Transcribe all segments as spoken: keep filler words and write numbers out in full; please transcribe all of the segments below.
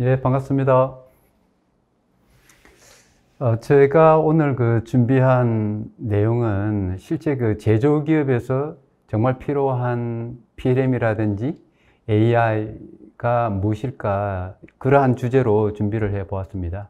예, 반갑습니다. 어, 제가 오늘 그 준비한 내용은 실제 그 제조기업에서 정말 필요한 피엘엠이라든지 에이아이가 무엇일까, 그러한 주제로 준비를 해 보았습니다.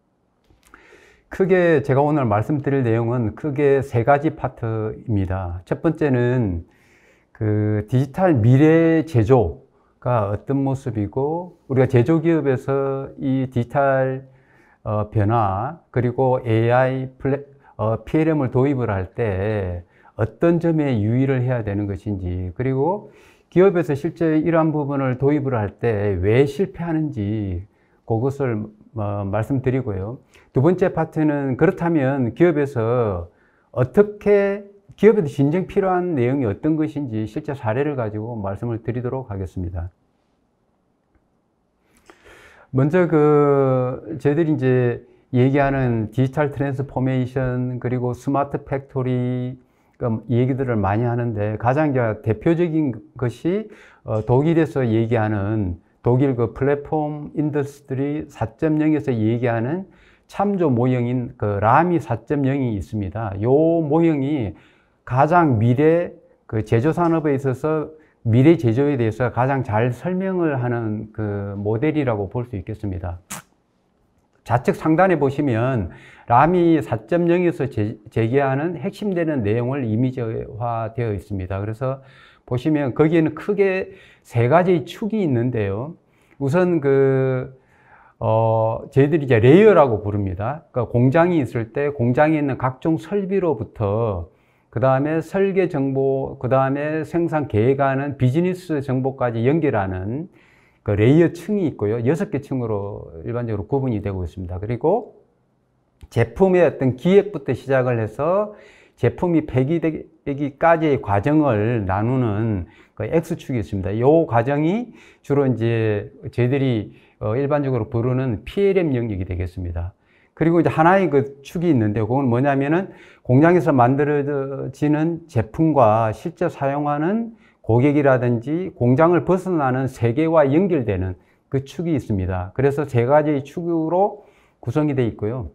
크게 제가 오늘 말씀드릴 내용은 크게 세 가지 파트입니다. 첫 번째는 그 디지털 미래 제조가 어떤 모습이고, 우리가 제조기업에서 이 디지털 어, 변화, 그리고 에이아이 플레, 어, 피엘엠을 도입을 할 때 어떤 점에 유의를 해야 되는 것인지, 그리고 기업에서 실제 이러한 부분을 도입을 할 때 왜 실패하는지, 그것을 어, 말씀드리고요. 두 번째 파트는 그렇다면 기업에서 어떻게, 기업에도 진정 필요한 내용이 어떤 것인지 실제 사례를 가지고 말씀을 드리도록 하겠습니다. 먼저 그 저희들이 이제 얘기하는 디지털 트랜스포메이션, 그리고 스마트 팩토리, 그 얘기들을 많이 하는데, 가장 대표적인 것이 독일에서 얘기하는, 독일 그 플랫폼 인더스트리 사 점 영에서 얘기하는 참조 모형인 그 라미 사 점 영이 있습니다. 이 모형이 가장 미래 그 제조 산업에 있어서 미래 제조에 대해서 가장 잘 설명을 하는 그 모델이라고 볼 수 있겠습니다. 좌측 상단에 보시면 라미 사 점 영에서 제기하는 핵심되는 내용을 이미지화되어 있습니다. 그래서 보시면 거기에는 크게 세 가지 축이 있는데요. 우선 그, 어, 저희들이 이제 레이어라고 부릅니다. 그러니까 공장이 있을 때 공장에 있는 각종 설비로부터, 그 다음에 설계 정보, 그 다음에 생산 계획하는 비즈니스 정보까지 연결하는 그 레이어 층이 있고요. 여섯 개 층으로 일반적으로 구분이 되고 있습니다. 그리고 제품의 어떤 기획부터 시작을 해서 제품이 폐기되기까지의 과정을 나누는 그 X축이 있습니다. 이 과정이 주로 이제 저희들이 일반적으로 부르는 피엘엠 영역이 되겠습니다. 그리고 이제 하나의 그 축이 있는데, 그건 뭐냐면은 공장에서 만들어지는 제품과 실제 사용하는 고객이라든지 공장을 벗어나는 세계와 연결되는 그 축이 있습니다. 그래서 세 가지의 축으로 구성이 되어 있고요.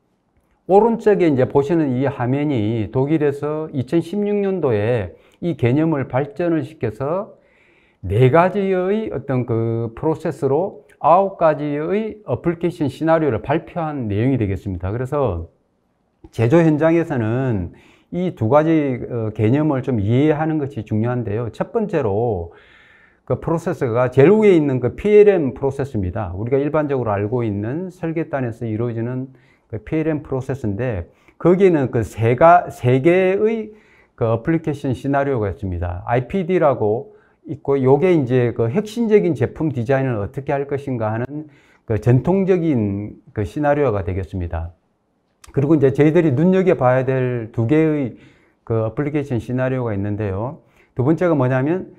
오른쪽에 이제 보시는 이 화면이 독일에서 이천십육 년도에 이 개념을 발전을 시켜서 네 가지의 어떤 그 프로세스로 아홉 가지의 어플리케이션 시나리오를 발표한 내용이 되겠습니다. 그래서 제조 현장에서는 이 두 가지 개념을 좀 이해하는 것이 중요한데요. 첫 번째로 그 프로세스가 제일 위에 있는 그 피엘엠 프로세스입니다. 우리가 일반적으로 알고 있는 설계단에서 이루어지는 그 피엘엠 프로세스인데, 거기에는 그 세 가, 세 개의 그 어플리케이션 시나리오가 있습니다. 아이피디라고 있고, 요게 이제 그 핵심적인 제품 디자인을 어떻게 할 것인가 하는 그 전통적인 그 시나리오가 되겠습니다. 그리고 이제 저희들이 눈여겨봐야 될 두 개의 그 어플리케이션 시나리오가 있는데요. 두 번째가 뭐냐면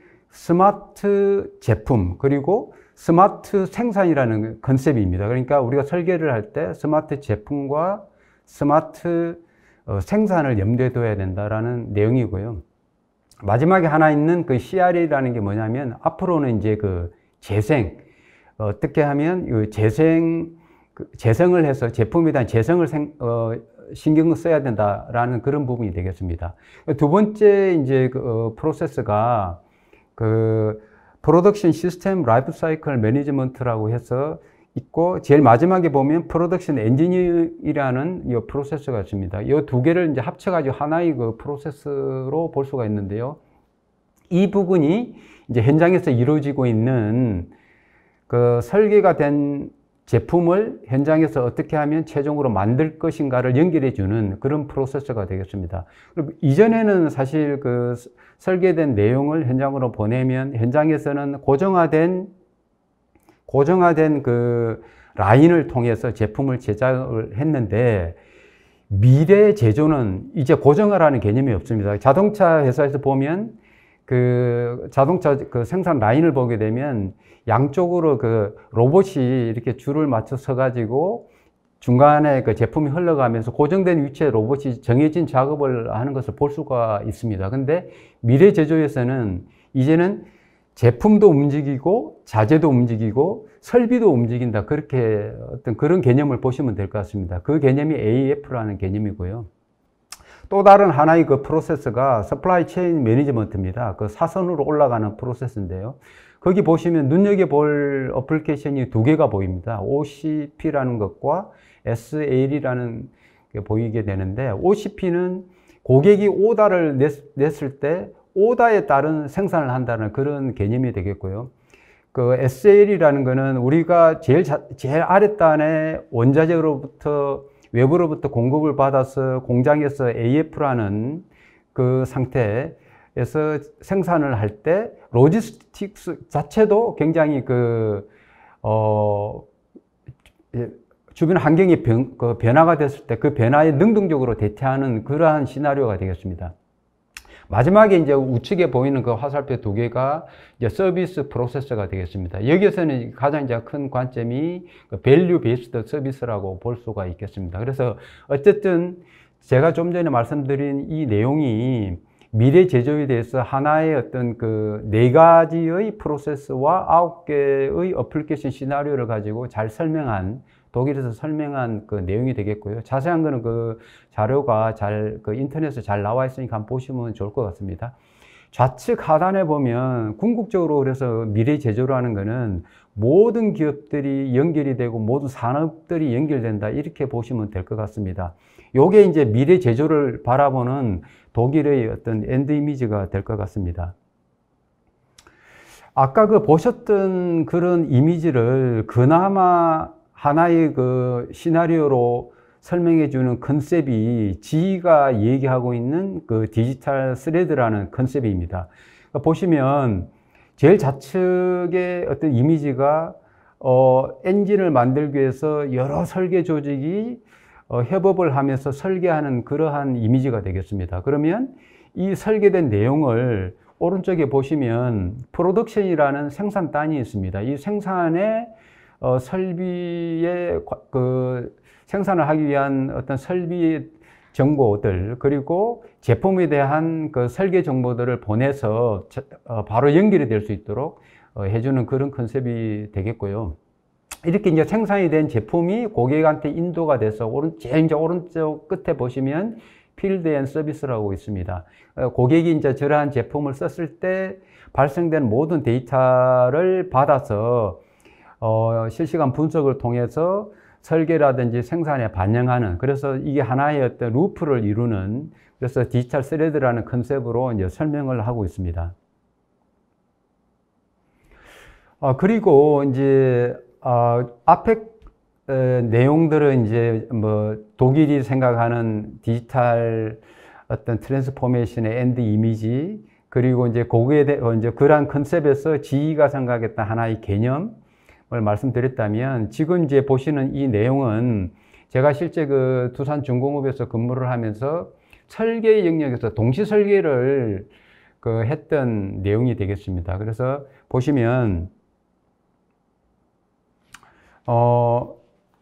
스마트 제품, 그리고 스마트 생산이라는 컨셉입니다. 그러니까 우리가 설계를 할 때 스마트 제품과 스마트 생산을 염두에 둬야 된다라는 내용이고요. 마지막에 하나 있는 그 씨알이라는 게 뭐냐면, 앞으로는 이제 그 재생, 어떻게 하면 이 재생, 재생을 해서 제품에 대한 재생을 생, 어, 신경을 써야 된다라는 그런 부분이 되겠습니다. 두 번째 이제 그 어, 프로세스가 그 프로덕션 시스템 라이프 사이클 매니지먼트라고 해서 있고, 제일 마지막에 보면 프로덕션 엔지니어라는 이 프로세스가 있습니다. 이 두 개를 이제 합쳐가지고 하나의 그 프로세스로 볼 수가 있는데요. 이 부분이 이제 현장에서 이루어지고 있는 그 설계가 된 제품을 현장에서 어떻게 하면 최종으로 만들 것인가를 연결해 주는 그런 프로세스가 되겠습니다. 그리고 이전에는 사실 그 설계된 내용을 현장으로 보내면 현장에서는 고정화된 고정화된 그 라인을 통해서 제품을 제작을 했는데, 미래 제조는 이제 고정화라는 개념이 없습니다. 자동차 회사에서 보면 그 자동차 그 생산 라인을 보게 되면 양쪽으로 그 로봇이 이렇게 줄을 맞춰 서 가지고 중간에 그 제품이 흘러가면서 고정된 위치에 로봇이 정해진 작업을 하는 것을 볼 수가 있습니다. 근데 미래 제조에서는 이제는 제품도 움직이고 자재도 움직이고 설비도 움직인다. 그렇게 어떤 그런 개념을 보시면 될 것 같습니다. 그 개념이 에이이에프라는 개념이고요. 또 다른 하나의 그 프로세스가 서플라이 체인 매니지먼트입니다. 그 사선으로 올라가는 프로세스인데요. 거기 보시면 눈여겨볼 어플리케이션이 두 개가 보입니다. 오씨피라는 것과 에스에일이라는 게 보이게 되는데, 오씨피는 고객이 오다를 냈, 냈을 때 오다에 따른 생산을 한다는 그런 개념이 되겠고요. 그 에스에일이라는 거는 우리가 제일, 자, 제일 아랫단에 원자재로부터 외부로부터 공급을 받아서 공장에서 에이이에프라는 그 상태에서 생산을 할 때 로지스틱스 자체도 굉장히 그, 어, 주변 환경이 변, 그 변화가 됐을 때 그 변화에 능동적으로 대처하는 그러한 시나리오가 되겠습니다. 마지막에 이제 우측에 보이는 그 화살표 두 개가 이제 서비스 프로세서가 되겠습니다. 여기에서는 가장 이제 큰 관점이 밸류 베이스드 서비스라고 볼 수가 있겠습니다. 그래서 어쨌든 제가 좀 전에 말씀드린 이 내용이 미래 제조에 대해서 하나의 어떤 그 네 가지의 프로세스와 아홉 개의 어플리케이션 시나리오를 가지고 잘 설명한, 독일에서 설명한 그 내용이 되겠고요. 자세한 거는 그 자료가 잘, 그 인터넷에 잘 나와 있으니까 한번 보시면 좋을 것 같습니다. 좌측 하단에 보면 궁극적으로 그래서 미래 제조라는 거는 모든 기업들이 연결이 되고 모든 산업들이 연결된다. 이렇게 보시면 될 것 같습니다. 요게 이제 미래 제조를 바라보는 독일의 어떤 엔드 이미지가 될 것 같습니다. 아까 그 보셨던 그런 이미지를 그나마 하나의 그 시나리오로 설명해 주는 컨셉이 지가 얘기하고 있는 그 디지털 스레드라는 컨셉입니다. 그러니까 보시면 제일 좌측의 어떤 이미지가 어, 엔진을 만들기 위해서 여러 설계 조직이 어, 협업을 하면서 설계하는 그러한 이미지가 되겠습니다. 그러면 이 설계된 내용을 오른쪽에 보시면 프로덕션이라는 생산단이 있습니다. 이 생산에 어, 설비의 그 생산을 하기 위한 어떤 설비 정보들, 그리고 제품에 대한 그 설계 정보들을 보내서 어, 바로 연결이 될 수 있도록 어, 해주는 그런 컨셉이 되겠고요. 이렇게 이제 생산이 된 제품이 고객한테 인도가 돼서 오른, 제일 이제 오른쪽 끝에 보시면 필드 앤 서비스라고 있습니다. 어, 고객이 이제 저러한 제품을 썼을 때 발생된 모든 데이터를 받아서 어, 실시간 분석을 통해서 설계라든지 생산에 반영하는, 그래서 이게 하나의 어떤 루프를 이루는, 그래서 디지털 스레드라는 컨셉으로 이제 설명을 하고 있습니다. 어, 그리고 이제, 어, 앞에 에, 내용들은 이제 뭐 독일이 생각하는 디지털 어떤 트랜스포메이션의 엔드 이미지, 그리고 이제 거기에 대해 이제 그러한 컨셉에서 지이가 생각했던 하나의 개념, 말씀드렸다면, 지금 이제 보시는 이 내용은 제가 실제 그 두산중공업에서 근무를 하면서 설계 영역에서 동시 설계를 그 했던 내용이 되겠습니다. 그래서 보시면 어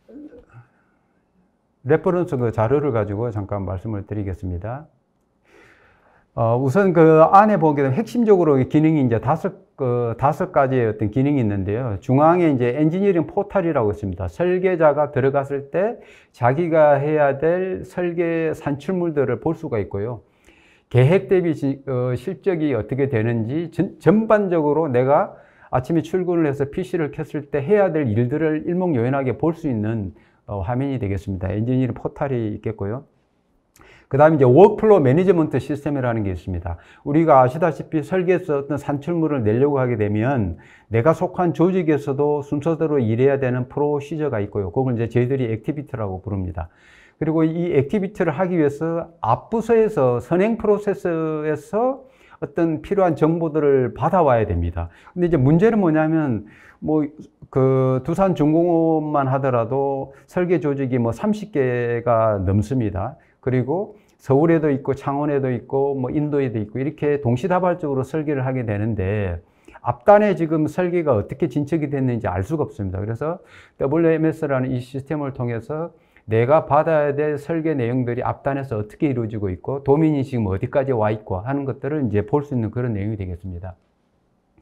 레퍼런스 그 자료를 가지고 잠깐 말씀을 드리겠습니다. 어, 우선 그 안에 보게 되면 핵심적으로 기능이 이제 다섯, 그, 다섯 가지의 어떤 기능이 있는데요. 중앙에 이제 엔지니어링 포탈이라고 있습니다. 설계자가 들어갔을 때 자기가 해야 될 설계 산출물들을 볼 수가 있고요. 계획 대비 지, 어, 실적이 어떻게 되는지 전, 전반적으로 내가 아침에 출근을 해서 피시를 켰을 때 해야 될 일들을 일목요연하게 볼 수 있는 어, 화면이 되겠습니다. 엔지니어링 포탈이 있겠고요. 그 다음에 이제 워크플로우 매니지먼트 시스템이라는 게 있습니다. 우리가 아시다시피 설계에서 어떤 산출물을 내려고 하게 되면 내가 속한 조직에서도 순서대로 일해야 되는 프로시저가 있고요. 그걸 이제 저희들이 액티비티라고 부릅니다. 그리고 이 액티비티를 하기 위해서 앞부서에서 선행 프로세스에서 어떤 필요한 정보들을 받아와야 됩니다. 근데 이제 문제는 뭐냐면 뭐 그 두산중공업만 하더라도 설계 조직이 뭐 삼십 개가 넘습니다. 그리고 서울에도 있고 창원에도 있고 뭐 인도에도 있고 이렇게 동시다발적으로 설계를 하게 되는데 앞단에 지금 설계가 어떻게 진척이 됐는지 알 수가 없습니다. 그래서 더블유엠에스라는 이 시스템을 통해서 내가 받아야 될 설계 내용들이 앞단에서 어떻게 이루어지고 있고 도면이 지금 어디까지 와 있고 하는 것들을 이제 볼 수 있는 그런 내용이 되겠습니다.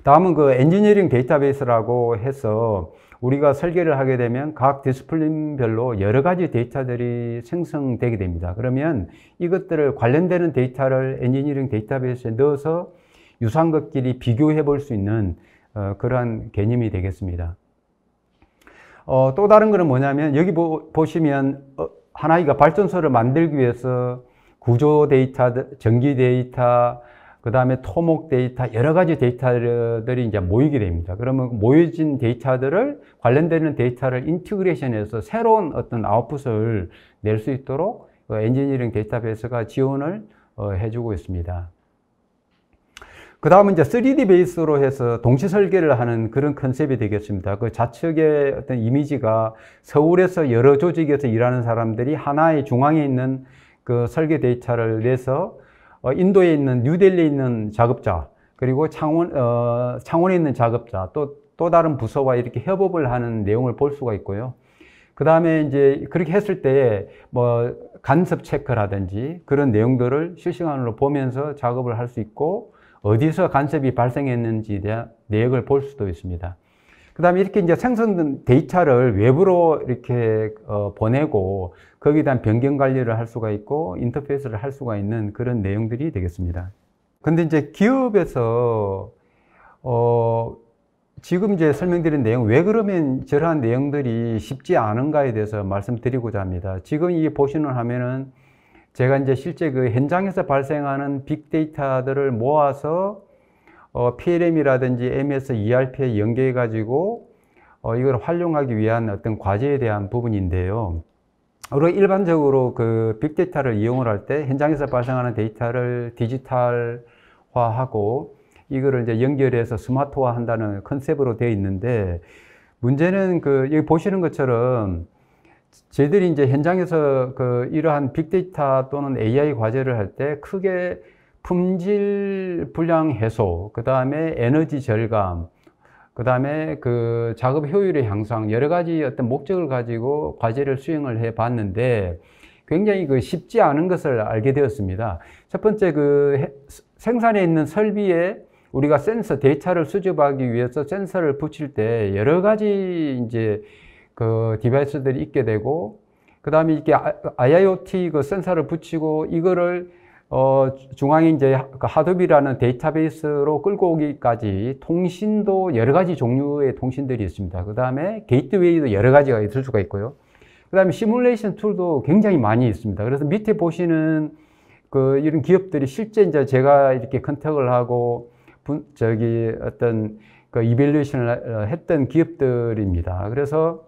다음은 그 엔지니어링 데이터베이스라고 해서 우리가 설계를 하게 되면 각 디스플린별로 여러 가지 데이터들이 생성되게 됩니다. 그러면 이것들을 관련되는 데이터를 엔지니어링 데이터베이스에 넣어서 유사한 것끼리 비교해 볼 수 있는 어, 그러한 개념이 되겠습니다. 어, 또 다른 거는 뭐냐면 여기 보, 보시면 어, 하나이가 발전소를 만들기 위해서 구조 데이터, 전기 데이터, 그 다음에 토목 데이터, 여러 가지 데이터들이 이제 모이게 됩니다. 그러면 모여진 데이터들을, 관련되는 데이터를 인티그레이션해서 새로운 어떤 아웃풋을 낼 수 있도록 엔지니어링 데이터베이스가 지원을 해주고 있습니다. 그 다음은 이제 쓰리디 베이스로 해서 동시 설계를 하는 그런 컨셉이 되겠습니다. 그 좌측의 어떤 이미지가 서울에서 여러 조직에서 일하는 사람들이 하나의 중앙에 있는 그 설계 데이터를 내서 어, 인도에 있는 뉴델리에 있는 작업자, 그리고 창원, 어, 창원에 있는 작업자, 또, 또 다른 부서와 이렇게 협업을 하는 내용을 볼 수가 있고요. 그 다음에 이제 그렇게 했을 때 뭐 간섭 체크라든지 그런 내용들을 실시간으로 보면서 작업을 할 수 있고, 어디서 간섭이 발생했는지에 대한 내역을 볼 수도 있습니다. 그 다음에 이렇게 이제 생성된 데이터를 외부로 이렇게 어, 보내고 거기에 대한 변경 관리를 할 수가 있고 인터페이스를 할 수가 있는 그런 내용들이 되겠습니다. 근데 이제 기업에서 어, 지금 이제 설명드린 내용, 왜 그러면 저러한 내용들이 쉽지 않은가에 대해서 말씀드리고자 합니다. 지금 이 보시는 화면은 제가 이제 실제 그 현장에서 발생하는 빅데이터들을 모아서 어, 피엘엠이라든지 엠에스, 이알피에 연계해 가지고 어, 이걸 활용하기 위한 어떤 과제에 대한 부분인데요. 우리가 일반적으로 그 빅데이터를 이용을 할 때 현장에서 발생하는 데이터를 디지털화하고 이거를 이제 연결해서 스마트화 한다는 컨셉으로 되어 있는데, 문제는 그 여기 보시는 것처럼 저희들이 이제 현장에서 그 이러한 빅데이터 또는 에이아이 과제를 할 때 크게 품질 불량 해소, 그 다음에 에너지 절감, 그 다음에 그 작업 효율의 향상, 여러 가지 어떤 목적을 가지고 과제를 수행을 해 봤는데 굉장히 그 쉽지 않은 것을 알게 되었습니다. 첫 번째, 그 생산에 있는 설비에 우리가 센서 데이터를 수집하기 위해서 센서를 붙일 때 여러 가지 이제 그 디바이스들이 있게 되고, 그 다음에 이렇게 아이아이오티 그 센서를 붙이고 이거를 어, 중앙에 이제 하드비라는 데이터베이스로 끌고 오기까지 통신도 여러 가지 종류의 통신들이 있습니다. 그 다음에 게이트웨이도 여러 가지가 있을 수가 있고요. 그 다음에 시뮬레이션 툴도 굉장히 많이 있습니다. 그래서 밑에 보시는 그 이런 기업들이 실제 이제 제가 이렇게 컨택을 하고 분, 저기 어떤 그 이밸류에이션을 했던 기업들입니다. 그래서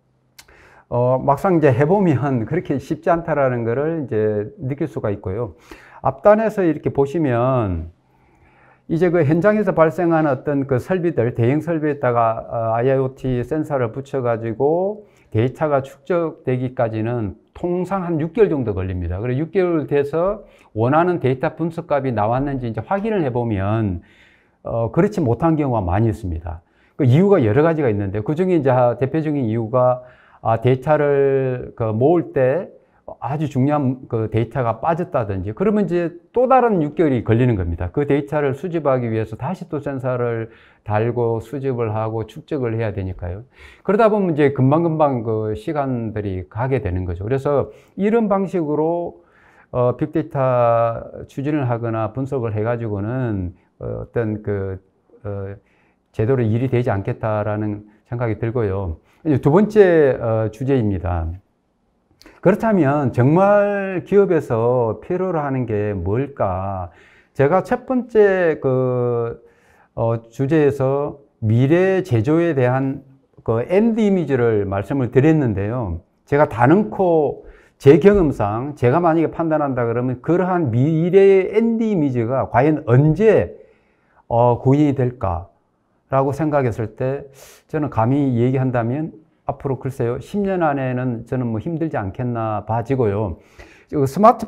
어, 막상 이제 해보면 그렇게 쉽지 않다라는 것을 이제 느낄 수가 있고요. 앞단에서 이렇게 보시면 이제 그 현장에서 발생하는 어떤 그 설비들, 대형 설비에다가 아이아이오티 센서를 붙여가지고 데이터가 축적되기까지는 통상 한 육 개월 정도 걸립니다. 그래서 육 개월 돼서 원하는 데이터 분석 값이 나왔는지 이제 확인을 해보면 어, 그렇지 못한 경우가 많이 있습니다. 그 이유가 여러 가지가 있는데 그 중에 이제 대표적인 이유가 아, 데이터를 그 모을 때 아주 중요한 그 데이터가 빠졌다든지 그러면 이제 또 다른 육 개월이 걸리는 겁니다. 그 데이터를 수집하기 위해서 다시 또 센서를 달고 수집을 하고 축적을 해야 되니까요. 그러다 보면 이제 금방금방 그 시간들이 가게 되는 거죠. 그래서 이런 방식으로 어, 빅데이터 추진을 하거나 분석을 해가지고는 어, 어떤 그 어, 제대로 일이 되지 않겠다라는 생각이 들고요. 두 번째 어, 주제입니다. 그렇다면 정말 기업에서 필요로 하는 게 뭘까? 제가 첫 번째 그 어, 주제에서 미래 제조에 대한 그 엔드 이미지를 말씀을 드렸는데요. 제가 단언코 제 경험상 제가 만약에 판단한다 그러면 그러한 미래의 엔드 이미지가 과연 언제 어, 구현이 될까? 라고 생각했을 때 저는 감히 얘기한다면 앞으로 글쎄요 십 년 안에는 저는 뭐 힘들지 않겠나 봐지고요. 스마트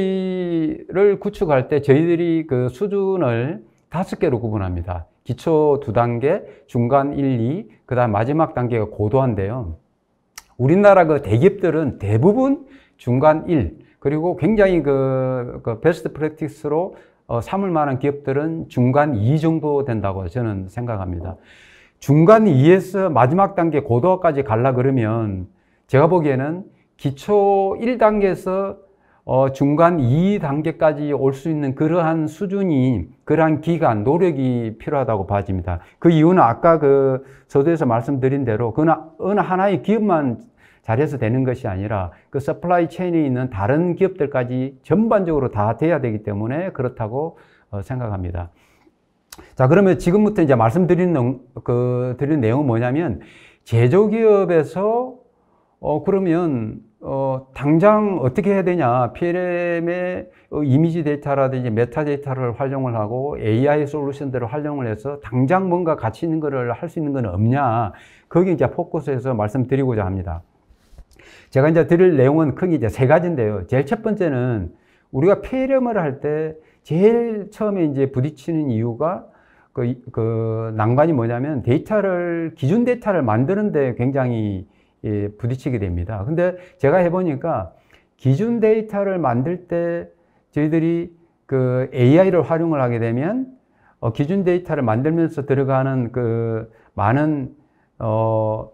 팩토리를 구축할 때 저희들이 그 수준을 다섯 개로 구분합니다. 기초 두 단계, 중간 일, 이, 그 다음 마지막 단계가 고도화인데요. 우리나라 그 대기업들은 대부분 중간 일, 그리고 굉장히 그, 그 베스트 프랙티스로 어, 삼을 만한 기업들은 중간 이 정도 된다고 저는 생각합니다. 중간 이에서 마지막 단계 고도화까지 가려 그러면 제가 보기에는 기초 일 단계에서 어, 중간 이 단계까지 올 수 있는 그러한 수준이, 그러한 기간, 노력이 필요하다고 봐집니다. 그 이유는 아까 그 서두에서 말씀드린 대로 그 어느 하나의 기업만 잘해서 되는 것이 아니라 그 서플라이 체인에 있는 다른 기업들까지 전반적으로 다 돼야 되기 때문에 그렇다고 어, 생각합니다. 자, 그러면 지금부터 이제 말씀드린 그 드린 내용은 뭐냐면, 제조기업에서 어 그러면 어 당장 어떻게 해야 되냐, 피엘엠의 이미지 데이터라든지 메타 데이터를 활용을 하고 에이아이 솔루션들을 활용을 해서 당장 뭔가 가치 있는 거를 할 수 있는 건 없냐, 거기 이제 포커스해서 말씀드리고자 합니다. 제가 이제 드릴 내용은 크게 이제 세 가지인데요. 제일 첫 번째는 우리가 피엘엠을 할 때 제일 처음에 이제 부딪히는 이유가 그, 그 난관이 뭐냐면, 데이터를, 기준 데이터를 만드는데 굉장히 예, 부딪히게 됩니다. 근데 제가 해보니까 기준 데이터를 만들 때 저희들이 그 에이아이를 활용을 하게 되면 어, 기준 데이터를 만들면서 들어가는 그 많은 어,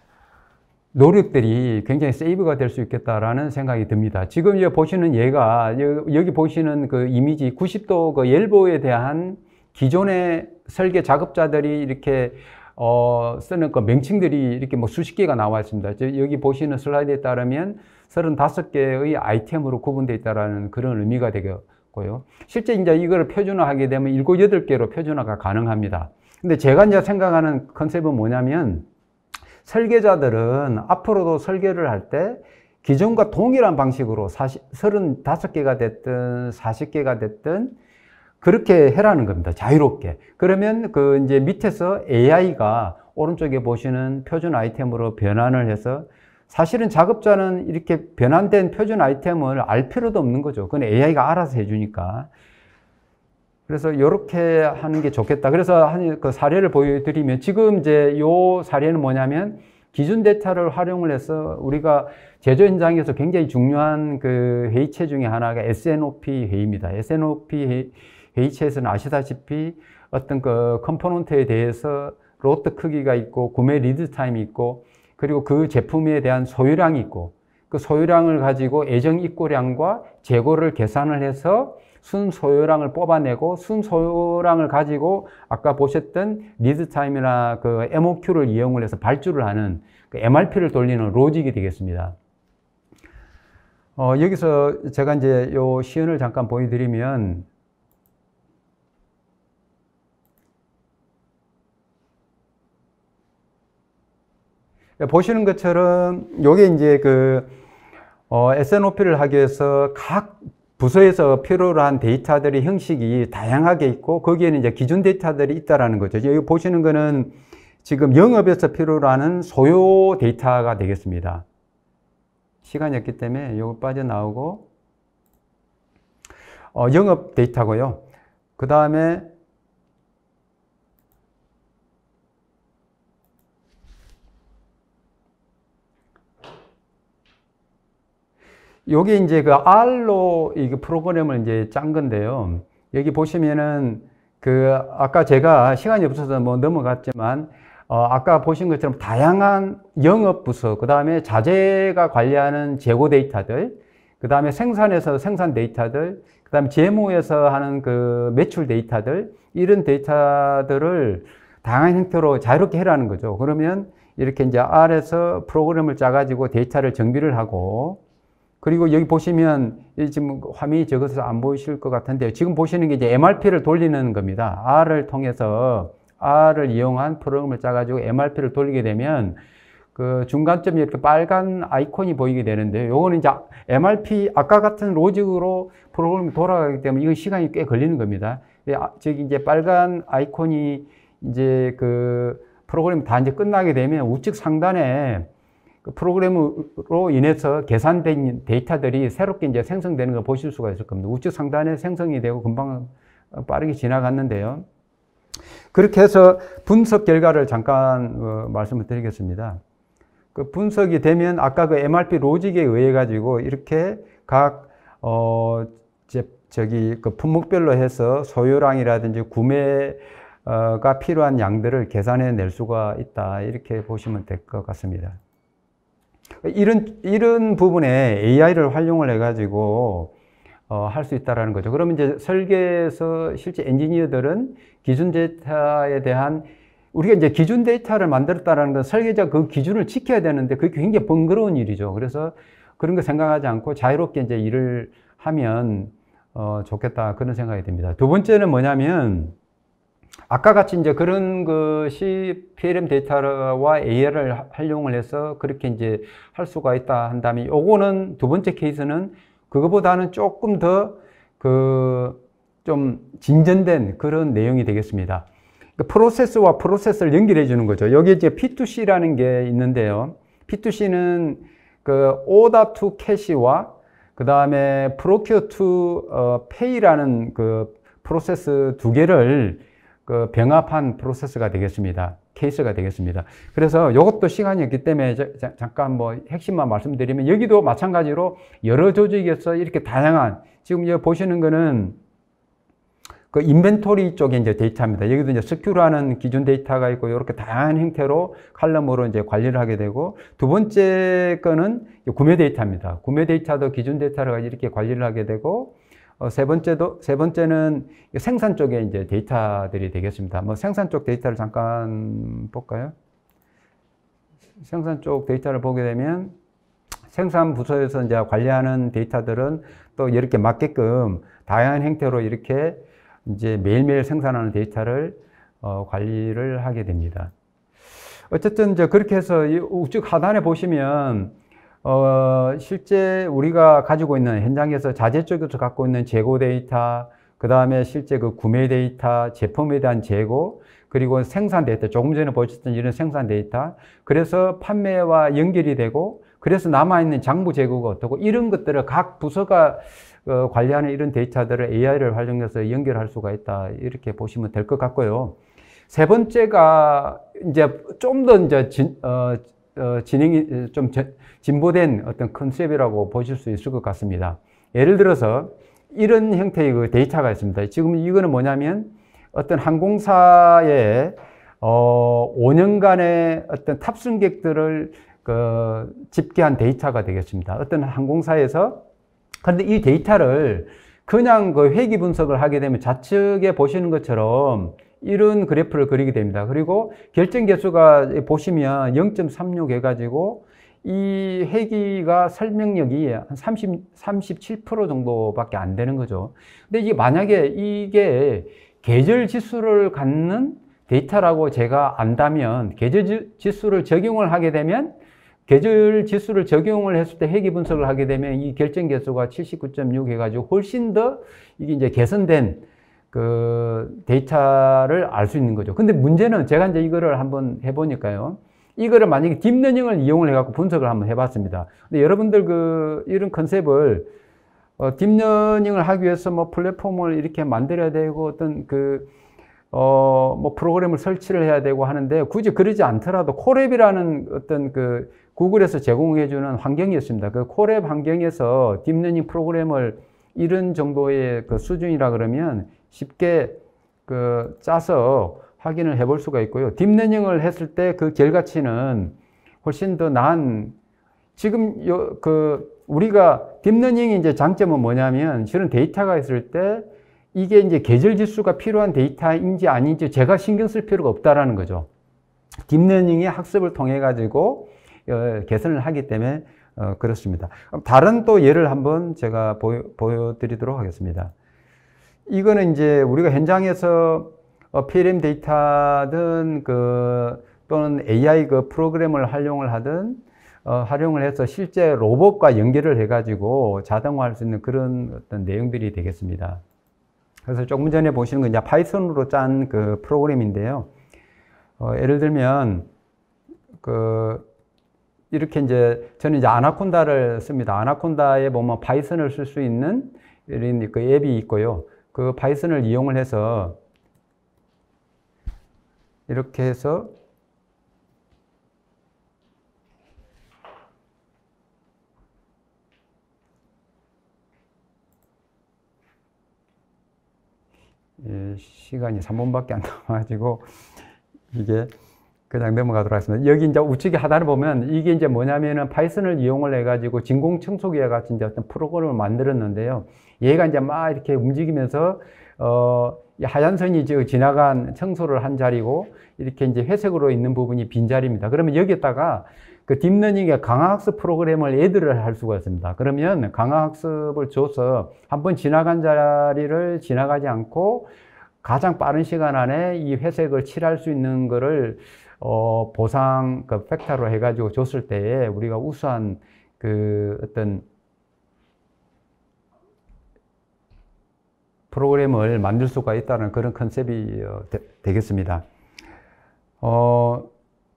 노력들이 굉장히 세이브가 될 수 있겠다라는 생각이 듭니다. 지금 여기 보시는 얘가, 여기 보시는 그 이미지 구십 도 그 엘보에 대한 기존의 설계 작업자들이 이렇게 어, 쓰는 그 명칭들이 이렇게 뭐 수십 개가 나와 있습니다. 여기 보시는 슬라이드에 따르면 서른다섯 개의 아이템으로 구분되어 있다는 그런 의미가 되겠고요. 실제 이제 이걸 표준화하게 되면 일곱, 여덟 개로 표준화가 가능합니다. 근데 제가 이제 생각하는 컨셉은 뭐냐면, 설계자들은 앞으로도 설계를 할 때 기존과 동일한 방식으로 서른다섯 개가 됐든 사십 개가 됐든 그렇게 해라는 겁니다. 자유롭게. 그러면 그 이제 밑에서 에이아이가 오른쪽에 보시는 표준 아이템으로 변환을 해서, 사실은 작업자는 이렇게 변환된 표준 아이템을 알 필요도 없는 거죠. 그건 에이아이가 알아서 해주니까. 그래서 이렇게 하는 게 좋겠다. 그래서 한 그 사례를 보여드리면, 지금 이제 요 사례는 뭐냐면, 기준 데이터를 활용을 해서 우리가 제조 현장에서 굉장히 중요한 그 회의체 중에 하나가 에스엔오피 회의입니다. 에스엔오피 회의, 회의체에서는 아시다시피 어떤 그 컴포넌트에 대해서 로트 크기가 있고 구매 리드 타임이 있고, 그리고 그 제품에 대한 소유량이 있고, 그 소유량을 가지고 예정 입고량과 재고를 계산을 해서 순 소요량을 뽑아내고, 순 소요량을 가지고 아까 보셨던 리드 타임이나 그 엠오큐를 이용을 해서 발주를 하는 그 엠알피를 돌리는 로직이 되겠습니다. 어, 여기서 제가 이제 요 시연을 잠깐 보여드리면, 보시는 것처럼 요게 이제 그 어, 에스엔오피를 하기 위해서 각 부서에서 필요로 한 데이터들의 형식이 다양하게 있고, 거기에는 이제 기준 데이터들이 있다라는 거죠. 여기 보시는 거는 지금 영업에서 필요로 하는 소요 데이터가 되겠습니다. 시간이 없기 때문에 이거 빠져나오고, 어, 영업 데이터고요. 그 다음에 요게 이제 그 R로 이 프로그램을 이제 짠 건데요. 여기 보시면은 그 아까 제가 시간이 없어서 뭐 넘어갔지만, 어 아까 보신 것처럼 다양한 영업 부서, 그 다음에 자재가 관리하는 재고 데이터들, 그 다음에 생산에서 생산 데이터들, 그 다음에 재무에서 하는 그 매출 데이터들, 이런 데이터들을 다양한 형태로 자유롭게 해라는 거죠. 그러면 이렇게 이제 R에서 프로그램을 짜가지고 데이터를 정비를 하고, 그리고 여기 보시면 지금 화면이 적어서 안 보이실 것 같은데요. 지금 보시는 게 이제 엠알피를 돌리는 겁니다. R을 통해서 R을 이용한 프로그램을 짜가지고 엠알피를 돌리게 되면 그 중간점에 이렇게 빨간 아이콘이 보이게 되는데요. 요거는 이제 엠알피 아까 같은 로직으로 프로그램이 돌아가기 때문에 이건 시간이 꽤 걸리는 겁니다. 저기 이제 빨간 아이콘이 이제 그 프로그램이 다 이제 끝나게 되면 우측 상단에 그 프로그램으로 인해서 계산된 데이터들이 새롭게 이제 생성되는 걸 보실 수가 있을 겁니다. 우측 상단에 생성이 되고 금방 빠르게 지나갔는데요. 그렇게 해서 분석 결과를 잠깐 어, 말씀을 드리겠습니다. 그 분석이 되면 아까 그 엠알피 로직에 의해 가지고 이렇게 각 어, 제 저기 그 품목별로 해서 소요량이라든지 구매가 필요한 양들을 계산해 낼 수가 있다. 이렇게 보시면 될 것 같습니다. 이런, 이런 부분에 에이아이를 활용을 해가지고 어, 할 수 있다라는 거죠. 그러면 이제 설계에서 실제 엔지니어들은 기준 데이터에 대한 우리가 이제 기준 데이터를 만들었다라는 건 설계자 그 기준을 지켜야 되는데 그게 굉장히 번거로운 일이죠. 그래서 그런 거 생각하지 않고 자유롭게 이제 일을 하면 어, 좋겠다 그런 생각이 듭니다. 두 번째는 뭐냐면 아까 같이 이제 그런 것이 피엘엠 데이터와 에이아이를 활용을 해서 그렇게 이제 할 수가 있다 한다면 요거는 두 번째 케이스는 그거보다는 조금 더 그 좀 진전된 그런 내용이 되겠습니다. 그 프로세스와 프로세스를 연결해 주는 거죠. 여기 이제 피 투 씨라는 게 있는데요. 피 투 씨는 그 order to cash와 그 다음에 procure to 어, pay라는 그 프로세스 두 개를 그 병합한 프로세스가 되겠습니다. 케이스가 되겠습니다. 그래서 이것도 시간이 없기 때문에 자, 자, 잠깐 뭐 핵심만 말씀드리면 여기도 마찬가지로 여러 조직에서 이렇게 다양한 지금 여기 보시는 거는 그 인벤토리 쪽에 이제 데이터입니다. 여기도 이제 스큐라는 기준 데이터가 있고 이렇게 다양한 형태로 칼럼으로 이제 관리를 하게 되고 두 번째 거는 구매 데이터입니다. 구매 데이터도 기준 데이터를 이렇게 관리를 하게 되고 어, 세 번째도 세 번째는 생산 쪽에 이제 데이터들이 되겠습니다. 뭐 생산 쪽 데이터를 잠깐 볼까요? 생산 쪽 데이터를 보게 되면 생산 부서에서 이제 관리하는 데이터들은 또 이렇게 맞게끔 다양한 형태로 이렇게 이제 매일매일 생산하는 데이터를 어, 관리를 하게 됩니다. 어쨌든 이제 그렇게 해서 이 우측 하단에 보시면 어, 실제 우리가 가지고 있는 현장에서 자재 쪽에서 갖고 있는 재고 데이터, 그 다음에 실제 그 구매 데이터, 제품에 대한 재고, 그리고 생산 데이터, 조금 전에 보셨던 이런 생산 데이터, 그래서 판매와 연결이 되고, 그래서 남아있는 장부 재고가 어떻고, 이런 것들을 각 부서가 어, 관리하는 이런 데이터들을 에이아이를 활용해서 연결할 수가 있다. 이렇게 보시면 될 것 같고요. 세 번째가 이제 좀 더 이제 진, 어, 어, 진행이 좀 진보된 어떤 컨셉이라고 보실 수 있을 것 같습니다. 예를 들어서 이런 형태의 그 데이터가 있습니다. 지금 이거는 뭐냐면 어떤 항공사의 어, 오 년간의 어떤 탑승객들을 그 집계한 데이터가 되겠습니다. 어떤 항공사에서 그런데 이 데이터를 그냥 그 회귀 분석을 하게 되면 좌측에 보시는 것처럼 이런 그래프를 그리게 됩니다. 그리고 결정 개수가 보시면 영 점 삼육 해가지고 이 회귀가 설명력이 한 삼십, 삼십칠 퍼센트 정도밖에 안 되는 거죠. 근데 이게 만약에 이게 계절 지수를 갖는 데이터라고 제가 안다면 계절 지수를 적용을 하게 되면 계절 지수를 적용을 했을 때 회귀 분석을 하게 되면 이 결정 개수가 칠십구 점 육 해가지고 훨씬 더 이게 이제 개선된 그 데이터를 알 수 있는 거죠. 근데 문제는 제가 이제 이거를 한번 해보니까요. 이거를 만약에 딥러닝을 이용을 해갖고 분석을 한번 해봤습니다. 근데 여러분들 그 이런 컨셉을 어, 딥러닝을 하기 위해서 뭐 플랫폼을 이렇게 만들어야 되고 어떤 그 어, 뭐 프로그램을 설치를 해야 되고 하는데 굳이 그러지 않더라도 콜랩이라는 어떤 그 구글에서 제공해주는 환경이 있습니다. 그 콜랩 환경에서 딥러닝 프로그램을 이런 정도의 그 수준이라 그러면 쉽게 그 짜서 확인을 해볼 수가 있고요. 딥러닝을 했을 때 그 결과치는 훨씬 더 나은 지금 요 그 우리가 딥러닝의 이제 장점은 뭐냐면 실은 데이터가 있을 때 이게 이제 계절 지수가 필요한 데이터인지 아닌지 제가 신경 쓸 필요가 없다라는 거죠. 딥러닝의 학습을 통해 가지고 어, 개선을 하기 때문에 어, 그렇습니다. 다른 또 예를 한번 제가 보여, 보여드리도록 하겠습니다. 이거는 이제 우리가 현장에서 어, 피엘엠 데이터든 그 또는 에이아이 그 프로그램을 활용을 하든 어, 활용을 해서 실제 로봇과 연결을 해가지고 자동화할 수 있는 그런 어떤 내용들이 되겠습니다. 그래서 조금 전에 보시는 건 이제 파이썬으로 짠 그 프로그램인데요. 어, 예를 들면 그 이렇게 이제 저는 이제 아나콘다를 씁니다. 아나콘다에 보면 파이썬을 쓸 수 있는 이런 그 앱이 있고요. 그 파이썬을 이용을 해서 이렇게 해서 예, 시간이 삼 분밖에 안 남아가지고 이게 그냥 넘어가도록 하겠습니다. 여기 이제 우측에 하단을 보면 이게 이제 뭐냐면은 파이썬을 이용을 해가지고 진공 청소기와 같은 이제 어떤 프로그램을 만들었는데요. 얘가 이제 막 이렇게 움직이면서 어, 하얀 선이 저 지나간 청소를 한 자리고 이렇게 이제 회색으로 있는 부분이 빈 자리입니다. 그러면 여기에다가 그 딥러닝의 강화학습 프로그램을 애들을 할 수가 있습니다. 그러면 강화학습을 줘서 한번 지나간 자리를 지나가지 않고 가장 빠른 시간 안에 이 회색을 칠할 수 있는 거를 어, 보상 그 팩터로 해가지고 줬을 때에 우리가 우수한 그 어떤 프로그램을 만들 수가 있다는 그런 컨셉이 되, 되겠습니다. 어,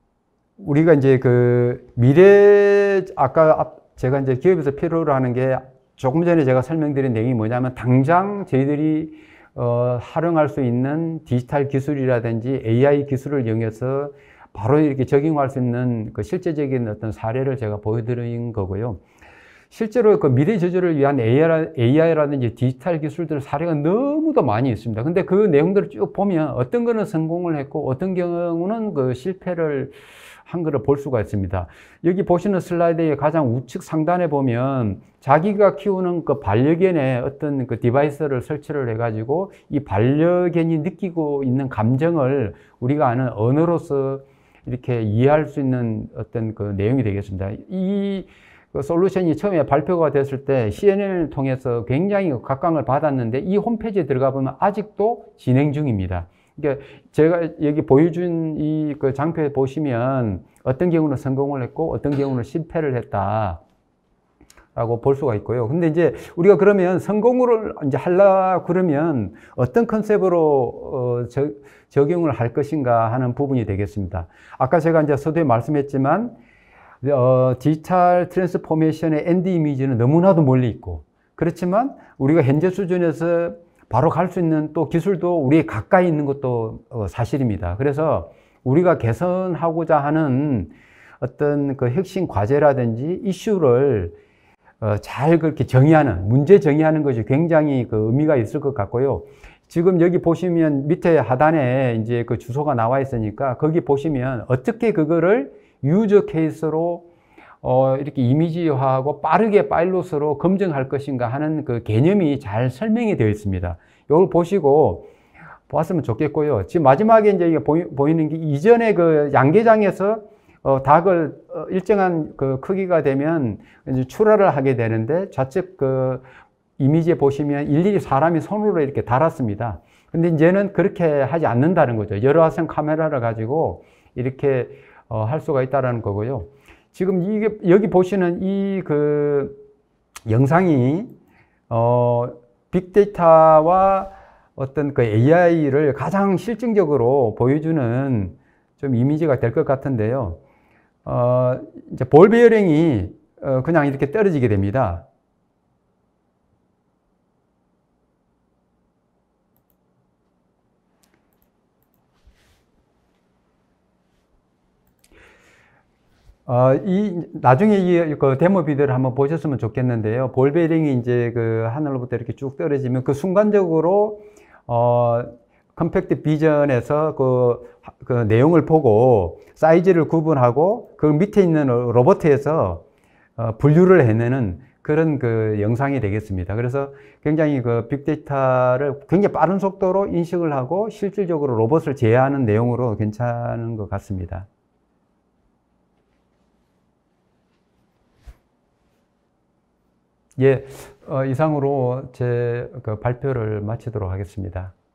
우리가 이제 그 미래, 아까 제가 이제 기업에서 필요로 하는 게 조금 전에 제가 설명드린 내용이 뭐냐면 당장 저희들이 어, 활용할 수 있는 디지털 기술이라든지 에이아이 기술을 이용해서 바로 이렇게 적용할 수 있는 그 실제적인 어떤 사례를 제가 보여드린 거고요. 실제로 그 미래 저주를 위한 에이아이라든지 디지털 기술들 사례가 너무도 많이 있습니다. 근데 그 내용들을 쭉 보면 어떤 거는 성공을 했고 어떤 경우는 그 실패를 한 거를 볼 수가 있습니다. 여기 보시는 슬라이드의 가장 우측 상단에 보면 자기가 키우는 그 반려견의 어떤 그 디바이스를 설치를 해가지고 이 반려견이 느끼고 있는 감정을 우리가 아는 언어로서 이렇게 이해할 수 있는 어떤 그 내용이 되겠습니다. 이 그 솔루션이 처음에 발표가 됐을 때 씨엔엔을 통해서 굉장히 각광을 받았는데 이 홈페이지에 들어가 보면 아직도 진행 중입니다. 그러니까 제가 여기 보여준 이 그 장표에 보시면 어떤 경우는 성공을 했고 어떤 경우는 실패를 했다 라고 볼 수가 있고요. 근데 이제 우리가 그러면 성공을 이제 하려 그러면 어떤 컨셉으로 어, 저, 적용을 할 것인가 하는 부분이 되겠습니다. 아까 제가 이제 서두에 말씀했지만 어, 디지털 트랜스포메이션의 엔드 이미지는 너무나도 멀리 있고 그렇지만 우리가 현재 수준에서 바로 갈 수 있는 또 기술도 우리 가까이 있는 것도 어, 사실입니다. 그래서 우리가 개선하고자 하는 어떤 그 핵심 과제라든지 이슈를 어, 잘 그렇게 정의하는, 문제 정의하는 것이 굉장히 그 의미가 있을 것 같고요. 지금 여기 보시면 밑에 하단에 이제 그 주소가 나와 있으니까 거기 보시면 어떻게 그거를 유저 케이스로 어, 이렇게 이미지화하고 빠르게 파일럿으로 검증할 것인가 하는 그 개념이 잘 설명이 되어 있습니다. 이걸 보시고 보았으면 좋겠고요. 지금 마지막에 이제 이게 보이, 보이는 게 이전에 그 양계장에서 어, 닭을 어, 일정한 그 크기가 되면 이제 출하를 하게 되는데 좌측 그 이미지에 보시면 일일이 사람이 손으로 이렇게 달았습니다. 근데 이제는 그렇게 하지 않는다는 거죠. 여러 화성 카메라를 가지고 이렇게 어, 할 수가 있다는 거고요. 지금 이게 여기 보시는 이 그 영상이 어, 빅데이터와 어떤 그 에이아이를 가장 실증적으로 보여주는 좀 이미지가 될 것 같은데요. 어, 이제 볼 베어링이 어, 그냥 이렇게 떨어지게 됩니다. 어, 이, 나중에 이, 그 데모 비디오를 한번 보셨으면 좋겠는데요. 볼 베어링이 이제 그 하늘로부터 이렇게 쭉 떨어지면 그 순간적으로, 어, 컴팩트 비전에서 그, 그 내용을 보고 사이즈를 구분하고 그 밑에 있는 로봇에서 어, 분류를 해내는 그런 그 영상이 되겠습니다. 그래서 굉장히 그 빅데이터를 굉장히 빠른 속도로 인식을 하고 실질적으로 로봇을 제어하는 내용으로 괜찮은 것 같습니다. 예, 어, 이상으로 제 그 발표를 마치도록 하겠습니다.